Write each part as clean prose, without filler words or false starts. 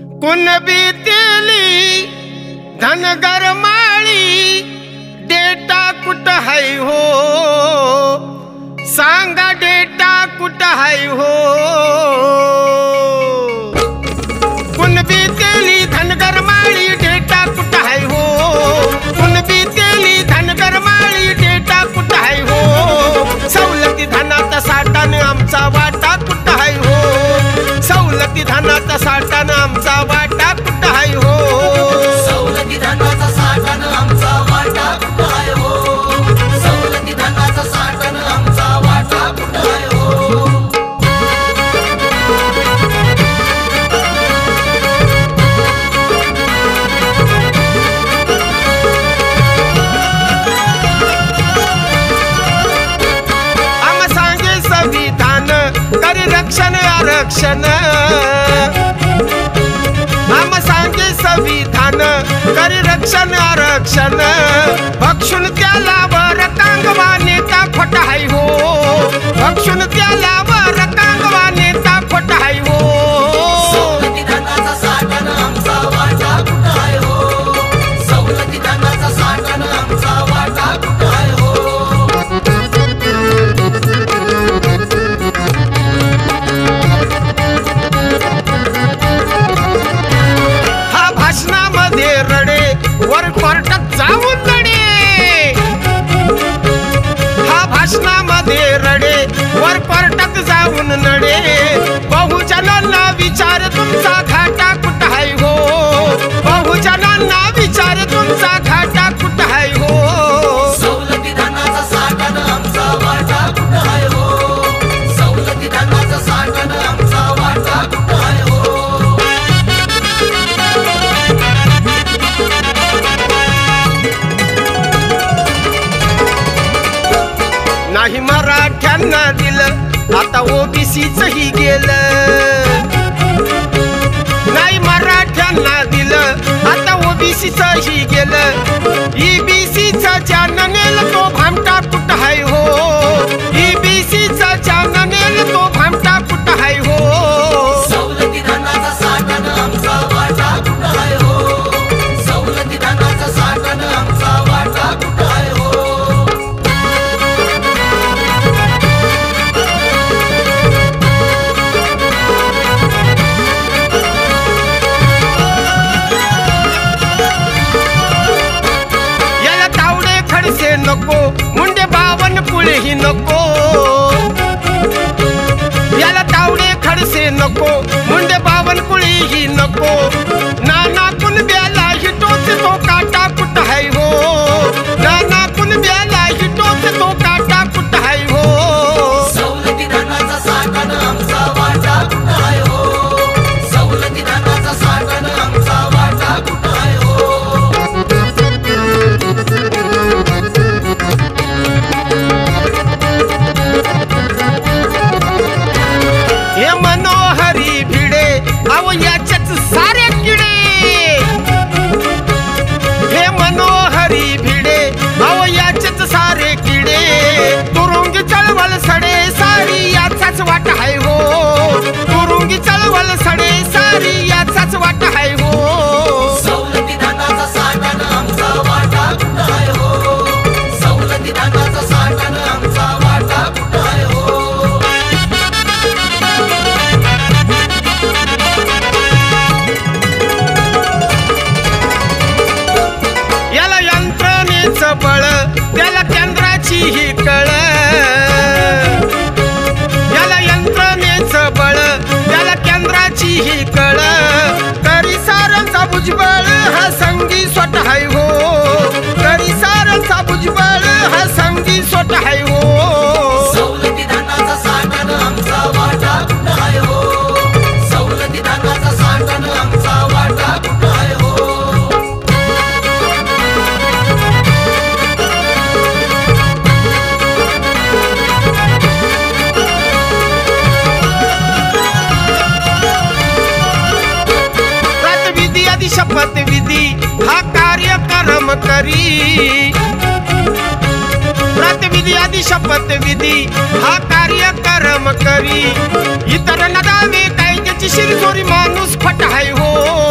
Kunbi Teli Dhangar Mali data कुठ हाय हो, सांगा डेटा कुठ हाय हो। कुणबी तेली धनगर माळी डेटा कुठ हाय हो, कुणबी तेली धनगर माळी डेटा कुठ हाय हो। सवलती धनाचा साठाने आमचा वाटा कुठ हाय हो, सवलती धनाचा साठाने आमचा वाटा कुठ हाय हो, सवलती धनाचा साठाने आमचा वाटा कुठ हाय हो, सवलती धनाचा साठाने आमचा वाटा कुठ हाय हो। आम सांगे संविधान करी रक्षण आरक्षण, आम सांगे संविधान करी रक्षण आरक्षण। भक्षुन त्याला वर कांगवा नेता खोटा हाय हो, भक्षुन त्याला वर कांगवा नेता खोटा हाय हो। सवलती धनाचा साठाने आमचा वाटा कुठ हाय हो, सवलती धनाचा साठाने आमचा वाटा कुठ हाय हो। हा भाषणामध्ये रडे वर कोर्टात जाऊन लढे, हा भाषणामध्ये रडे वर कोर्टात जाऊन लढे। बहुजनांना विचार तुमचा घाटा कुठ हाय हो, बहुजनांना विचार तुमचा घाटा कुठ हाय हो। सवलती धनाचा साठाने आमचा वाटा कुठ हाय हो, सवलती धनाचा साठाने आमचा वाटा कुठ हाय हो। नाही मराठ्यांना दिलं आता ओबीसीच ही गेलं, नाही मराठ्यांना दिलं आता ओबीसीच ही गेलं। ईबीसीचा ज्यानं नेलं तो भामटा कुठ हाय हो, ईबीसीचा ज्यानं नेलं तो भामटा कुठ हाय हो। सवलती धनाचा साठाने आमचा वाटा कुठ हाय हो, सवलती धनाचा साठाने आमचा वाटा कुठ हाय हो। याला तावडे खडसे नको, मुंडे बावनकुळे ही नको, याला तावडे खडसे नको, मुंडे बावनकुळे ही नको। नाना कुणब्याला ही टोच तो काटा कुठ हाय हो, नाना कुणब्याला ही टोच तो काटा कुठ हाय हो। सवलती धनाचा साठाने आमचा वाटा कुठ हाय हो, सवलती धनाचा साठाने आमचा वाटा कुठ हाय हो। हे मनोहरी भिडे अहो याच्याच सारे किडे, हे मनोहरी भिडे अहो याच्याच सारे किडे। तुरुंगी चळवळ सडे सारी याचाच वाट हाय हो, तुरुंगी चळवळ सडे सारी याचाच वाट हाय हो। सवलती धनाचा साठाने आमचा वाटा कुठ हाय हो, सवलती धनाचा साठाने आमचा वाटा कुठ हाय हो। याला यंत्रणेचं बळ त्याला केंद्राची ही कळ, याला यंत्रणेचं बळ त्याला केंद्राची ही कळ। तरी सारांचा भुजबळ हा संगी स्वट हाय हो, तरी सारांचा भुजबळ हा संगी स्वट हाय हो। सवलती धनाचा साठाने आमचा वाटा कुठ हाय हो, सवलती धनाचा साठाने आमचा वाटा कुठ हाय हो। व्रतविधी आदि शपथविधी हा कार्यक्रम करी, व्रतविधी आदि शपथविधी हा कार्यक्रम करी। इतर नदावे कायद्याची शिरजोरी माणूस फट हाय हो,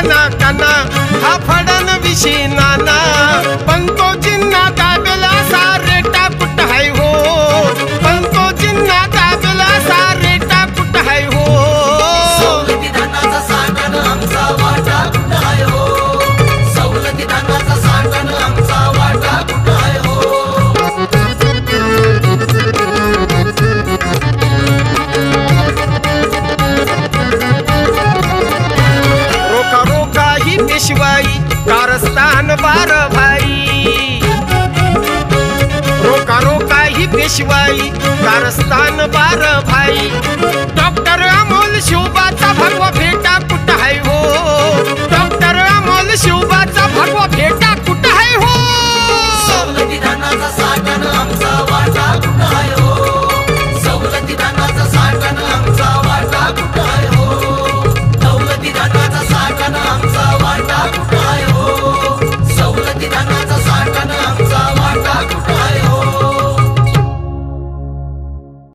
काना काना हा फडणवीसी नाना पण तो जिन्ना दाबेला सारे टाकुट हाय हो पण तो जिन्ना दाबेला सारे टाकुट हाय हो सवलती धानाचा साठा न आमचा वाटा कुठं आहे हो सवलती धानाचा साठा न आमचा वाटा कुठं आहे हो रोका रोका ही पेशवाई कारस्थान बार भाई रोका रोका ही पेशवाई कारस्थान बार भाई डॉक्टर अमोल शिवबाचा भगवा भेटा कुठं हाय हो डॉक्टर अमोल शिवबाचा भगवा